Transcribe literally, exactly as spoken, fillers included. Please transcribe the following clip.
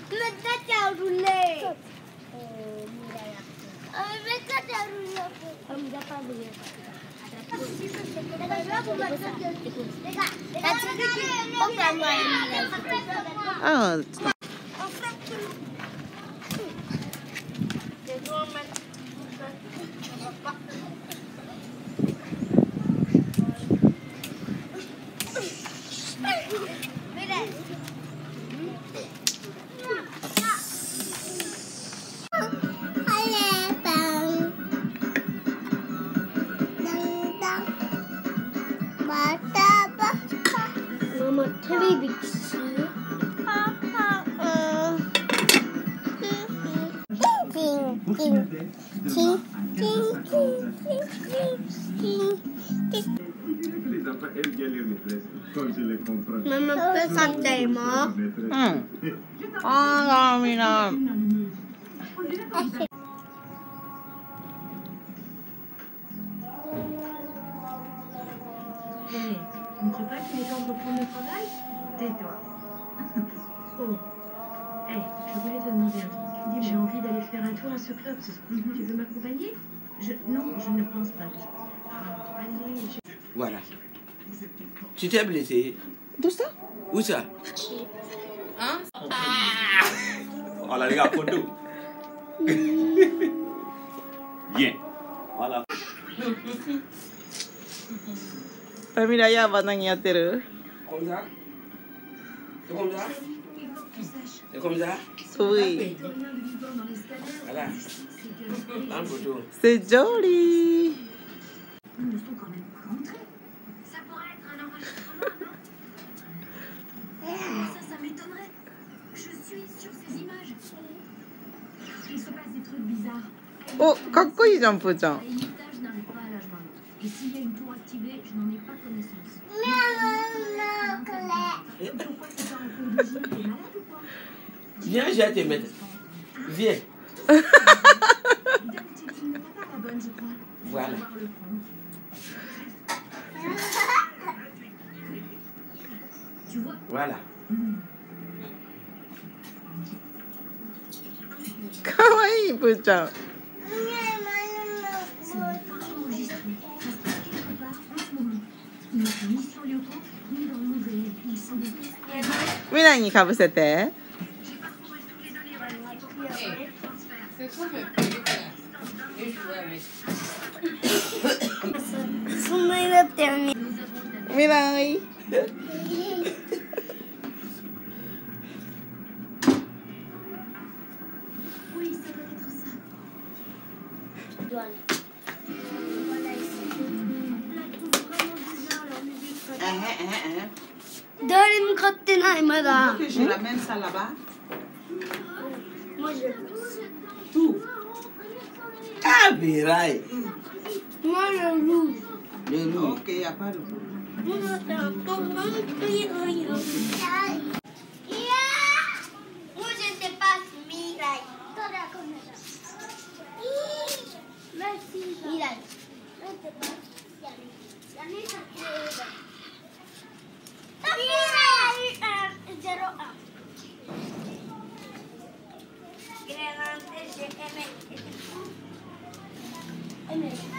Mereka rouler. Mereka rouler. Kamu dapat beli apa? Ah. Mama television. Mama pesan tema. Hmm. Ah, Mina. Hey, tu ne crois pas qu'il est temps de reprendre le travail? Tais-toi. Oh. Hey, je voulais te demander un truc. J'ai envie d'aller faire un tour à ce club ce soir. Mm-hmm. Tu veux m'accompagner? je... Non, je ne pense pas. Ah, allez, je... Voilà. Tu t'es blessé? D'où ça? Où ça? Hein? Ah! Voilà, regarde, photo. Bien. Voilà. Mina, ya ba nang yatteru? Comme ça? C'est comme ça? C'est comme ça? Oui. Voilà. Dans le photo. C'est joli. Ils ne sont quand même pas rentrés. Ça pourrait être un enregistrement, non? Ça, ça m'étonnerait. Je suis sur ces images. Il se passe des trucs bizarres. Oh, かっこいいじゃん、プーちゃん。 Les étages n'arrivent pas à la joindre. Et s'il y a une tour activée, je n'en ai pas connaissance. Pourquoi c'est pas en cours de gym? T'es malade ou quoi? Viens, je vais te mettre. Viens. D'habitude, tu ne pas la bonne, je crois. Voilà. Je vais devoir le prendre. Tu vois? Voilà. かわいい、プーちゃん。 Ce n'est pas enregistré. Ça se passe quelque part en ce moment. Ils ne sont ni sur Lyoko, ni dans le monde réel. Ils sont des... ミナにかぶせて。 C'est trop le téléphone. Et jouer avec. Minaい。 Oui, ça doit être ça. Voilà ici. Là, je trouve vraiment bizarre leur musique. Hein, hein, hein. Donne-moi quand t'es là, madame. Que je ramène ça là-bas. Moi, je... Tout. Ah, Mirai. Moi, je rouge. Le loup. Ok, il n'y a pas de problème. Moi, je ne sais pas Mirai. Merci. Mirai. zéro un. Grande G M.